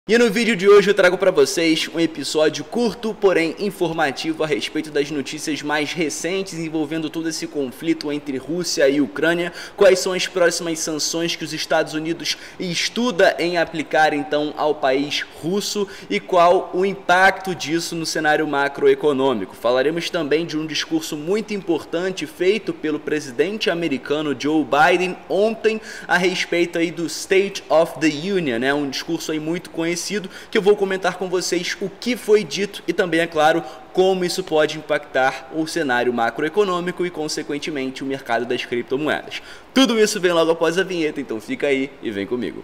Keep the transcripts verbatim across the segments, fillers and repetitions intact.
E no vídeo de hoje eu trago para vocês um episódio curto, porém informativo a respeito das notícias mais recentes envolvendo todo esse conflito entre Rússia e Ucrânia, quais são as próximas sanções que os Estados Unidos estuda em aplicar então ao país russo e qual o impacto disso no cenário macroeconômico. Falaremos também de um discurso muito importante feito pelo presidente americano Joe Biden ontem a respeito aí do State of the Union, né? Um discurso aí muito conhecido que eu vou comentar com vocês o que foi dito e também, é claro, como isso pode impactar o cenário macroeconômico e, consequentemente, o mercado das criptomoedas. Tudo isso vem logo após a vinheta, então fica aí e vem comigo.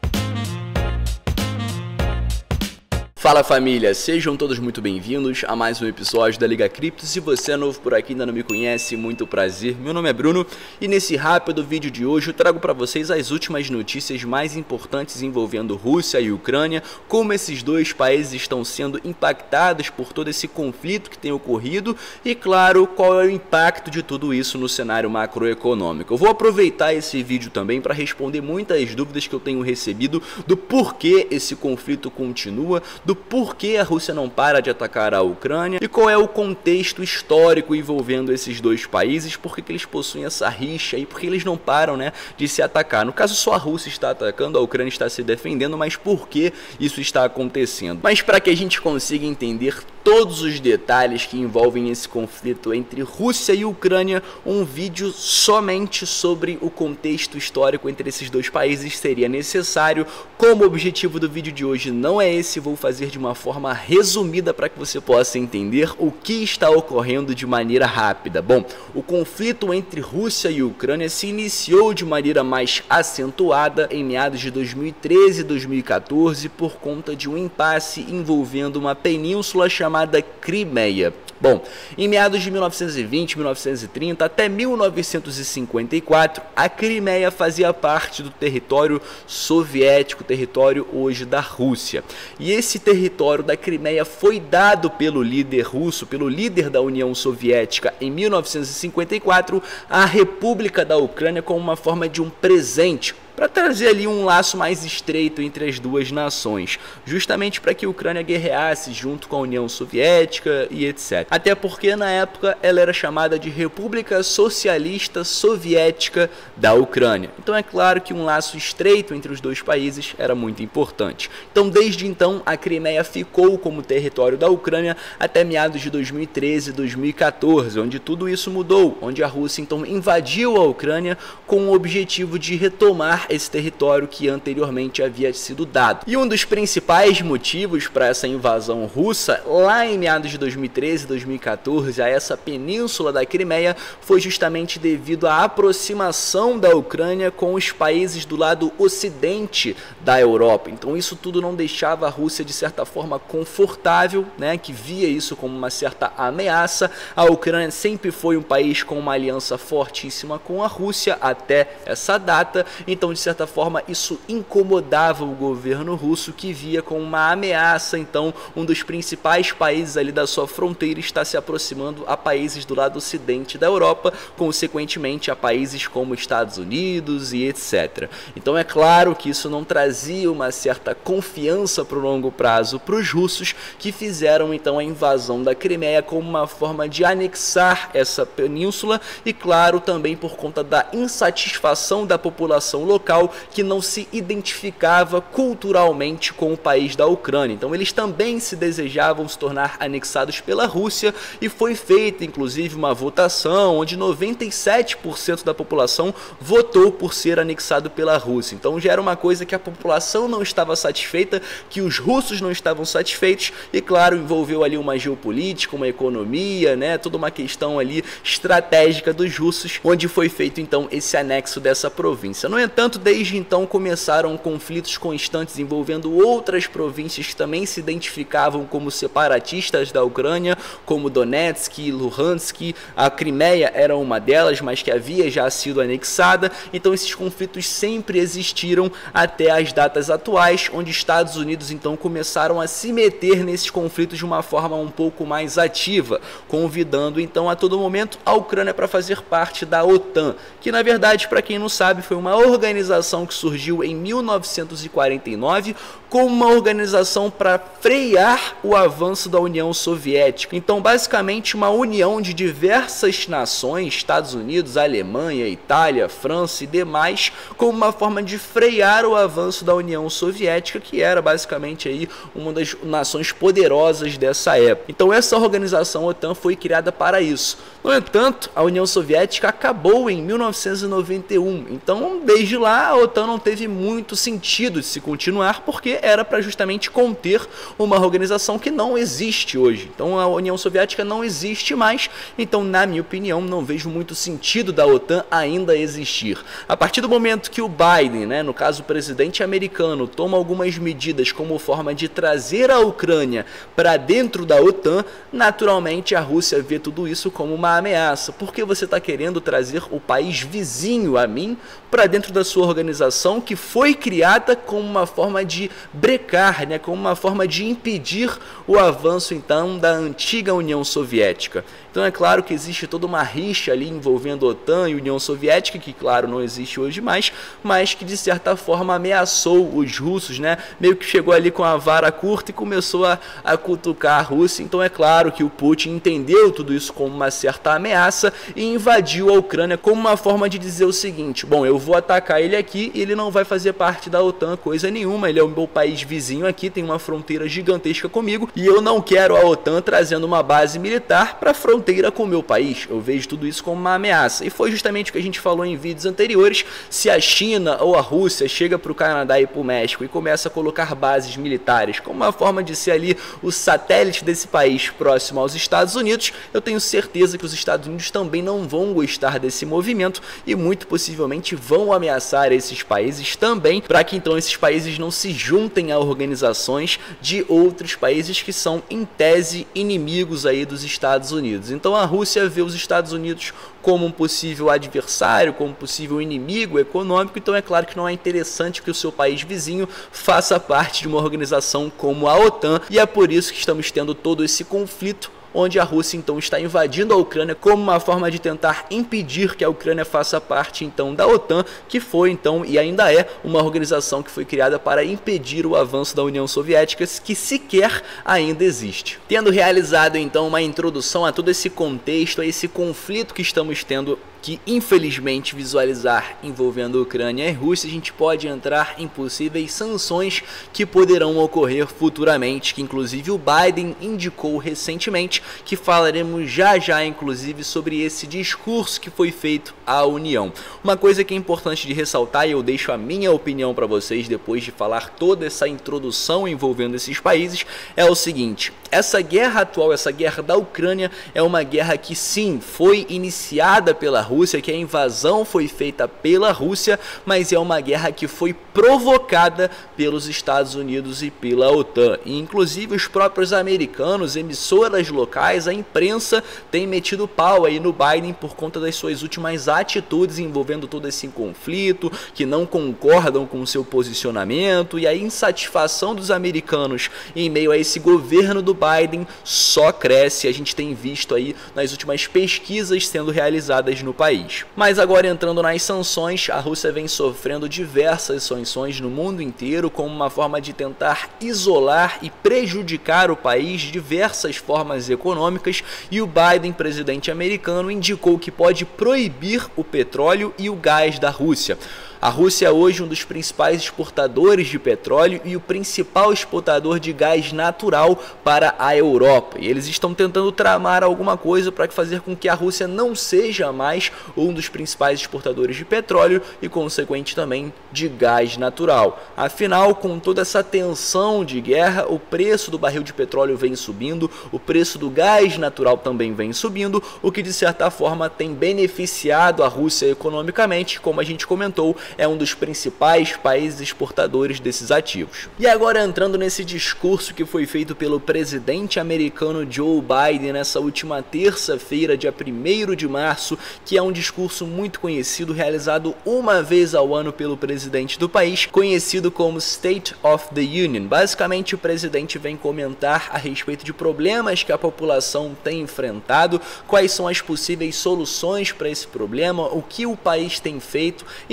Fala família, sejam todos muito bem-vindos a mais um episódio da Liga Cripto. Se você é novo por aqui e ainda não me conhece, muito prazer. Meu nome é Bruno e nesse rápido vídeo de hoje eu trago para vocês as últimas notícias mais importantes envolvendo Rússia e Ucrânia, como esses dois países estão sendo impactados por todo esse conflito que tem ocorrido e, claro, qual é o impacto de tudo isso no cenário macroeconômico. Eu vou aproveitar esse vídeo também para responder muitas dúvidas que eu tenho recebido do porquê esse conflito continua, do porquê a Rússia não para de atacar a Ucrânia e qual é o contexto histórico envolvendo esses dois países, porque que eles possuem essa rixa e porque eles não param, né, de se atacar. No caso, só a Rússia está atacando, a Ucrânia está se defendendo, mas por que isso está acontecendo? Mas para que a gente consiga entender todos os detalhes que envolvem esse conflito entre Rússia e Ucrânia, um vídeo somente sobre o contexto histórico entre esses dois países seria necessário. Como o objetivo do vídeo de hoje não é esse, vou fazer de uma forma resumida para que você possa entender o que está ocorrendo de maneira rápida. Bom, o conflito entre Rússia e Ucrânia se iniciou de maneira mais acentuada em meados de dois mil e treze e dois mil e quatorze por conta de um impasse envolvendo uma península chamada Crimeia. Bom, em meados de mil novecentos e vinte, mil novecentos e trinta até mil novecentos e cinquenta e quatro, a Crimeia fazia parte do território soviético, território hoje da Rússia. E esse território da Crimeia foi dado pelo líder russo, pelo líder da União Soviética em mil novecentos e cinquenta e quatro à República da Ucrânia como uma forma de um presente, para trazer ali um laço mais estreito entre as duas nações, justamente para que a Ucrânia guerreasse junto com a União Soviética e etcétera. Até porque na época ela era chamada de República Socialista Soviética da Ucrânia. Então é claro que um laço estreito entre os dois países era muito importante. Então desde então a Crimeia ficou como território da Ucrânia até meados de dois mil e treze e dois mil e quatorze, onde tudo isso mudou, onde a Rússia então invadiu a Ucrânia com o objetivo de retomar esse território que anteriormente havia sido dado. E um dos principais motivos para essa invasão russa, lá em meados de dois mil e treze e dois mil e quatorze, a essa península da Crimeia, foi justamente devido à aproximação da Ucrânia com os países do lado ocidente da Europa. Então isso tudo não deixava a Rússia de certa forma confortável, né, que via isso como uma certa ameaça. A Ucrânia sempre foi um país com uma aliança fortíssima com a Rússia até essa data, então de certa forma isso incomodava o governo russo, que via como uma ameaça então um dos principais países ali da sua fronteira está se aproximando a países do lado ocidente da Europa, consequentemente a países como Estados Unidos e etcétera. Então é claro que isso não trazia uma certa confiança para o longo prazo para os russos, que fizeram então a invasão da Crimeia como uma forma de anexar essa península e, claro, também por conta da insatisfação da população local que não se identificava culturalmente com o país da Ucrânia. Então eles também se desejavam se tornar anexados pela Rússia e foi feita inclusive uma votação onde noventa e sete por cento da população votou por ser anexado pela Rússia. Então já era uma coisa que a população não estava satisfeita, que os russos não estavam satisfeitos e, claro, envolveu ali uma geopolítica, uma economia, né, toda uma questão ali estratégica dos russos, onde foi feito então esse anexo dessa província. No entanto, desde então começaram conflitos constantes envolvendo outras províncias que também se identificavam como separatistas da Ucrânia, como Donetsk, Luhansk. A Crimeia era uma delas, mas que havia já sido anexada. Então esses conflitos sempre existiram até as datas atuais, onde Estados Unidos então começaram a se meter nesses conflitos de uma forma um pouco mais ativa, convidando então a todo momento a Ucrânia para fazer parte da OTAN, que na verdade, para quem não sabe, foi uma organização organização que surgiu em mil novecentos e quarenta e nove como uma organização para frear o avanço da União Soviética. Então, basicamente, uma união de diversas nações, Estados Unidos, Alemanha, Itália, França e demais, como uma forma de frear o avanço da União Soviética, que era basicamente aí uma das nações poderosas dessa época. Então, essa organização OTAN foi criada para isso. No entanto, a União Soviética acabou em mil novecentos e noventa e um. Então, desde lá, a OTAN não teve muito sentido de se continuar, porque era para justamente conter uma organização que não existe hoje. Então a União Soviética não existe mais, então na minha opinião não vejo muito sentido da OTAN ainda existir. A partir do momento que o Biden, né, no caso o presidente americano, toma algumas medidas como forma de trazer a Ucrânia para dentro da OTAN, naturalmente a Rússia vê tudo isso como uma ameaça. Por que você está querendo trazer o país vizinho a mim para dentro da sua organização, que foi criada como uma forma de brecar, né, como uma forma de impedir o avanço então da antiga União Soviética? Então é claro que existe toda uma rixa ali envolvendo a OTAN e União Soviética, que claro não existe hoje mais, mas que de certa forma ameaçou os russos, né, meio que chegou ali com a vara curta e começou a, a cutucar a Rússia. Então é claro que o Putin entendeu tudo isso como uma certa ameaça e invadiu a Ucrânia como uma forma de dizer o seguinte: bom, eu vou atacar ele aqui e ele não vai fazer parte da OTAN coisa nenhuma, ele é o meu país vizinho aqui, tem uma fronteira gigantesca comigo e eu não quero a OTAN trazendo uma base militar para a fronteira com o meu país. Eu vejo tudo isso como uma ameaça. E foi justamente o que a gente falou em vídeos anteriores: se a China ou a Rússia chega para o Canadá e para o México e começa a colocar bases militares como uma forma de ser ali o satélite desse país próximo aos Estados Unidos, eu tenho certeza que os Estados Unidos também não vão gostar desse movimento e muito possivelmente vão ameaçar esses países também, para que então esses países não se juntem a organizações de outros países que são em tese inimigos aí dos Estados Unidos. Então a Rússia vê os Estados Unidos como um possível adversário, como um possível inimigo econômico, então é claro que não é interessante que o seu país vizinho faça parte de uma organização como a OTAN, e é por isso que estamos tendo todo esse conflito, onde a Rússia então está invadindo a Ucrânia como uma forma de tentar impedir que a Ucrânia faça parte então da OTAN, que foi então e ainda é uma organização que foi criada para impedir o avanço da União Soviética, que sequer ainda existe. Tendo realizado então uma introdução a todo esse contexto, a esse conflito que estamos tendo que infelizmente visualizar envolvendo Ucrânia e Rússia, a gente pode entrar em possíveis sanções que poderão ocorrer futuramente, que inclusive o Biden indicou recentemente, que falaremos já já inclusive sobre esse discurso que foi feito à União. Uma coisa que é importante de ressaltar, e eu deixo a minha opinião para vocês depois de falar toda essa introdução envolvendo esses países, é o seguinte: essa guerra atual, essa guerra da Ucrânia, é uma guerra que sim, foi iniciada pela Rússia, que a invasão foi feita pela Rússia, mas é uma guerra que foi provocada pelos Estados Unidos e pela OTAN. E inclusive os próprios americanos, emissoras locais, a imprensa tem metido pau aí no Biden por conta das suas últimas atitudes envolvendo todo esse conflito, que não concordam com o seu posicionamento, e a insatisfação dos americanos em meio a esse governo do Biden só cresce. A gente tem visto aí nas últimas pesquisas sendo realizadas no país. Mas agora entrando nas sanções, a Rússia vem sofrendo diversas sanções no mundo inteiro como uma forma de tentar isolar e prejudicar o país de diversas formas econômicas, e o Biden, presidente americano, indicou que pode proibir o petróleo e o gás da Rússia. A Rússia é hoje um dos principais exportadores de petróleo e o principal exportador de gás natural para a Europa. E eles estão tentando tramar alguma coisa para fazer com que a Rússia não seja mais um dos principais exportadores de petróleo e, consequente, também de gás natural. Afinal, com toda essa tensão de guerra, o preço do barril de petróleo vem subindo, o preço do gás natural também vem subindo, o que de certa forma tem beneficiado a Rússia economicamente, como a gente comentou, é um dos principais países exportadores desses ativos. E agora entrando nesse discurso que foi feito pelo presidente americano Joe Biden nessa última terça-feira, dia primeiro de março, que é um discurso muito conhecido, realizado uma vez ao ano pelo presidente do país, conhecido como State of the Union. Basicamente, o presidente vem comentar a respeito de problemas que a população tem enfrentado, quais são as possíveis soluções para esse problema, o que o país tem feito, enfim, basicamente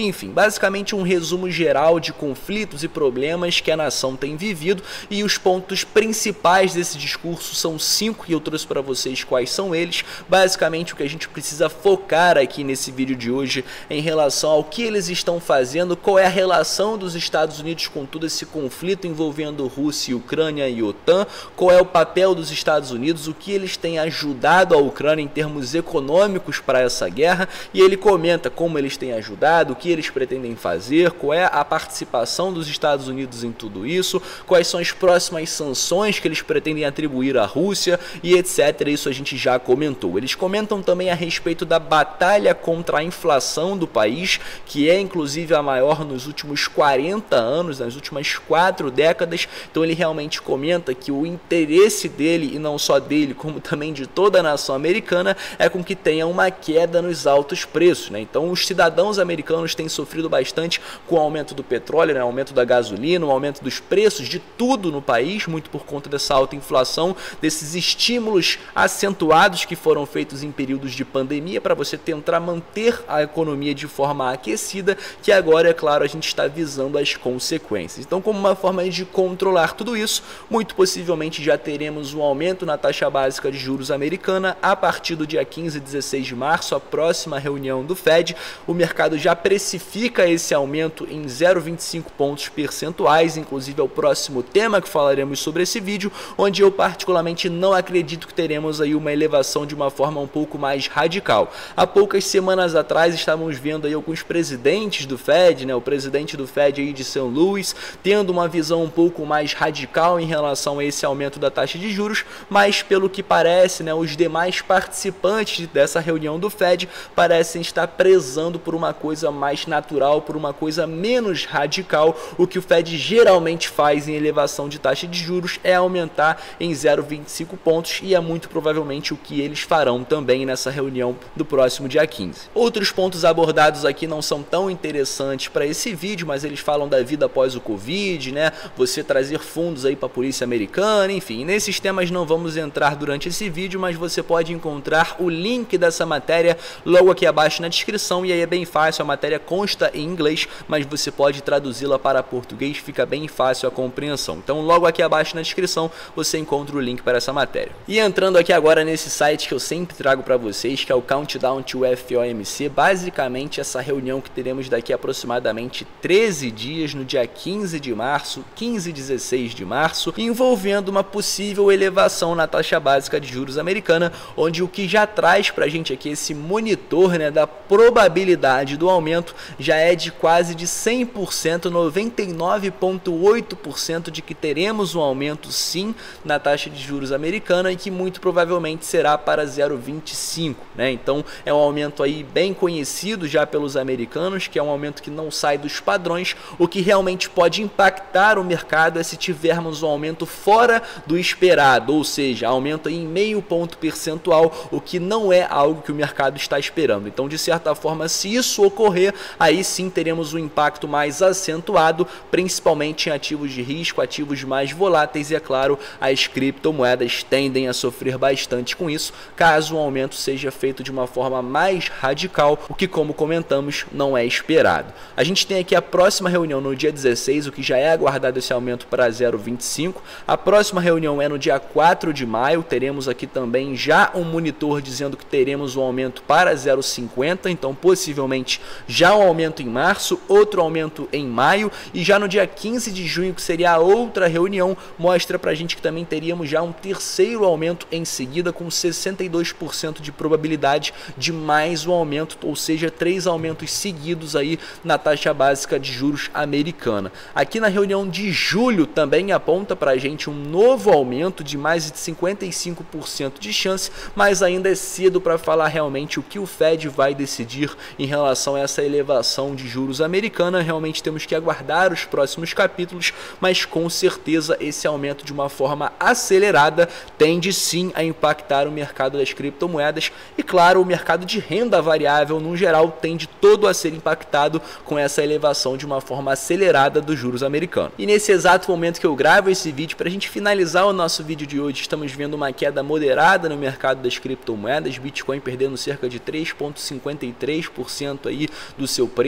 basicamente um resumo geral de conflitos e problemas que a nação tem vivido, e os pontos principais desse discurso são cinco e eu trouxe para vocês quais são eles. Basicamente o que a gente precisa focar aqui nesse vídeo de hoje em relação ao que eles estão fazendo, qual é a relação dos Estados Unidos com todo esse conflito envolvendo Rússia, Ucrânia e OTAN, qual é o papel dos Estados Unidos, o que eles têm ajudado a Ucrânia em termos econômicos para essa guerra, e ele comenta como eles têm ajudado, o que eles pretendem fazer, qual é a participação dos Estados Unidos em tudo isso, quais são as próximas sanções que eles pretendem atribuir à Rússia e etcétera. Isso a gente já comentou. Eles comentam também a respeito da batalha contra a inflação do país, que é inclusive a maior nos últimos quarenta anos, nas últimas quatro décadas. Então ele realmente comenta que o interesse dele, e não só dele, como também de toda a nação americana, é com que tenha uma queda nos altos preços, né? Então os cidadãos americanos têm sofrido bastante com o aumento do petróleo, né? O aumento da gasolina, o aumento dos preços de tudo no país, muito por conta dessa alta inflação, desses estímulos acentuados que foram feitos em períodos de pandemia para você tentar manter a economia de forma aquecida, que agora, é claro, a gente está visando as consequências. Então, como uma forma de controlar tudo isso, muito possivelmente já teremos um aumento na taxa básica de juros americana a partir do dia quinze e dezesseis de março, a próxima reunião do Fed. O mercado já precifica esse aumento em zero vírgula vinte e cinco pontos percentuais, inclusive é o próximo tema que falaremos sobre esse vídeo, onde eu particularmente não acredito que teremos aí uma elevação de uma forma um pouco mais radical. Há poucas semanas atrás estávamos vendo aí alguns presidentes do Fed, né, o presidente do Fed aí de Saint Louis, tendo uma visão um pouco mais radical em relação a esse aumento da taxa de juros, mas pelo que parece, né, os demais participantes dessa reunião do Fed parecem estar prezando por uma coisa mais natural, por uma coisa menos radical. O que o Fed geralmente faz em elevação de taxa de juros é aumentar em zero vírgula vinte e cinco pontos, e é muito provavelmente o que eles farão também nessa reunião do próximo dia quinze. Outros pontos abordados aqui não são tão interessantes para esse vídeo, mas eles falam da vida após o Covid, né? Você trazer fundos aí para a polícia americana, enfim. Nesses temas não vamos entrar durante esse vídeo, mas você pode encontrar o link dessa matéria logo aqui abaixo na descrição, e aí é bem fácil. A matéria consta em inglês, mas você pode traduzi-la para português, fica bem fácil a compreensão. Então logo aqui abaixo na descrição você encontra o link para essa matéria. E entrando aqui agora nesse site que eu sempre trago para vocês, que é o Countdown to F O M C, basicamente essa reunião que teremos daqui a aproximadamente treze dias, no dia quinze de março, quinze e dezesseis de março, envolvendo uma possível elevação na taxa básica de juros americana, onde o que já traz para a gente aqui esse monitor, né, da probabilidade do aumento já é de quase de cem por cento, noventa e nove vírgula oito por cento de que teremos um aumento sim na taxa de juros americana, e que muito provavelmente será para zero vírgula vinte e cinco, né? Então é um aumento aí bem conhecido já pelos americanos, que é um aumento que não sai dos padrões. O que realmente pode impactar o mercado é se tivermos um aumento fora do esperado, ou seja, aumento aí em meio ponto percentual, o que não é algo que o mercado está esperando. Então, de certa forma, se isso ocorrer, aí sim teremos um impacto mais acentuado, principalmente em ativos de risco, ativos mais voláteis, e é claro, as criptomoedas tendem a sofrer bastante com isso, caso o aumento seja feito de uma forma mais radical, o que, como comentamos, não é esperado. A gente tem aqui a próxima reunião no dia dezesseis, o que já é aguardado esse aumento para zero vírgula vinte e cinco. A próxima reunião é no dia quatro de maio, teremos aqui também já um monitor dizendo que teremos um aumento para zero vírgula cinquenta, então possivelmente já um aumento em março, outro aumento em maio, e já no dia quinze de junho, que seria a outra reunião, mostra pra gente que também teríamos já um terceiro aumento em seguida, com sessenta e dois por cento de probabilidade de mais um aumento, ou seja, três aumentos seguidos aí na taxa básica de juros americana. Aqui na reunião de julho também aponta pra gente um novo aumento de mais de cinquenta e cinco por cento de chance, mas ainda é cedo para falar realmente o que o Fed vai decidir em relação a essa elevação de juros americana. Realmente temos que aguardar os próximos capítulos, mas com certeza esse aumento de uma forma acelerada tende sim a impactar o mercado das criptomoedas, e claro, o mercado de renda variável no geral tende todo a ser impactado com essa elevação de uma forma acelerada dos juros americanos. E nesse exato momento que eu gravo esse vídeo, para a gente finalizar o nosso vídeo de hoje, estamos vendo uma queda moderada no mercado das criptomoedas, Bitcoin perdendo cerca de três vírgula cinquenta e três por cento aí do seu preço.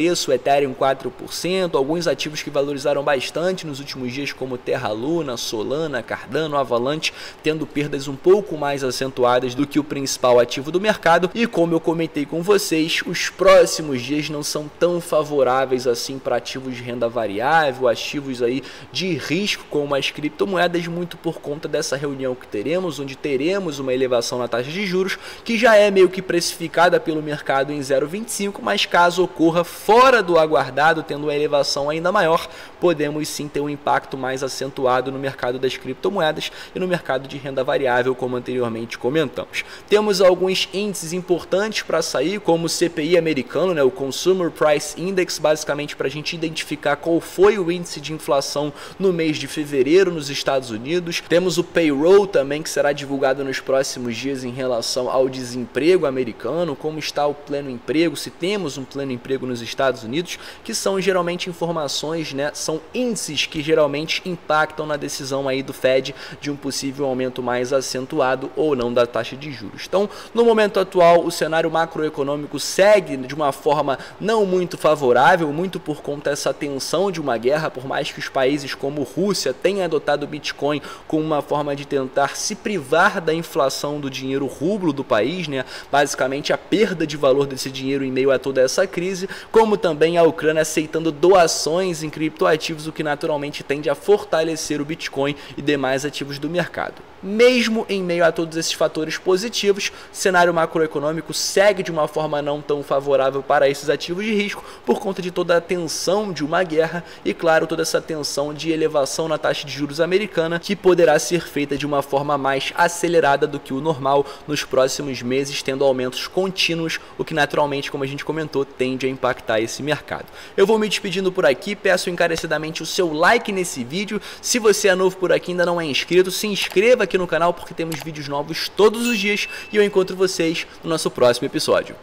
preço, Ethereum quatro por cento, alguns ativos que valorizaram bastante nos últimos dias como Terra Luna, Solana, Cardano, Avalanche, tendo perdas um pouco mais acentuadas do que o principal ativo do mercado. E como eu comentei com vocês, os próximos dias não são tão favoráveis assim para ativos de renda variável, ativos aí de risco como as criptomoedas, muito por conta dessa reunião que teremos, onde teremos uma elevação na taxa de juros, que já é meio que precificada pelo mercado em zero vírgula vinte e cinco, mas caso ocorra fora do aguardado, tendo uma elevação ainda maior, podemos sim ter um impacto mais acentuado no mercado das criptomoedas e no mercado de renda variável, como anteriormente comentamos. Temos alguns índices importantes para sair, como o C P I americano, né, o Consumer Price Index, basicamente para a gente identificar qual foi o índice de inflação no mês de fevereiro nos Estados Unidos. Temos o Payroll também, que será divulgado nos próximos dias em relação ao desemprego americano, como está o pleno emprego, se temos um pleno emprego nos Estados Unidos, que são geralmente informações, né, são índices que geralmente impactam na decisão aí do Fed de um possível aumento mais acentuado ou não da taxa de juros. Então, no momento atual, o cenário macroeconômico segue de uma forma não muito favorável, muito por conta dessa tensão de uma guerra, por mais que os países como Rússia tenham adotado o Bitcoin como uma forma de tentar se privar da inflação do dinheiro rublo do país, né, basicamente a perda de valor desse dinheiro em meio a toda essa crise, como também a Ucrânia aceitando doações em criptoativos, o que naturalmente tende a fortalecer o Bitcoin e demais ativos do mercado. Mesmo em meio a todos esses fatores positivos, o cenário macroeconômico segue de uma forma não tão favorável para esses ativos de risco, por conta de toda a tensão de uma guerra e, claro, toda essa tensão de elevação na taxa de juros americana, que poderá ser feita de uma forma mais acelerada do que o normal nos próximos meses, tendo aumentos contínuos, o que naturalmente, como a gente comentou, tende a impactar esse mercado. Eu vou me despedindo por aqui, peço encarecidamente o seu like nesse vídeo. Se você é novo por aqui e ainda não é inscrito, se inscreva aqui no canal, porque temos vídeos novos todos os dias e eu encontro vocês no nosso próximo episódio.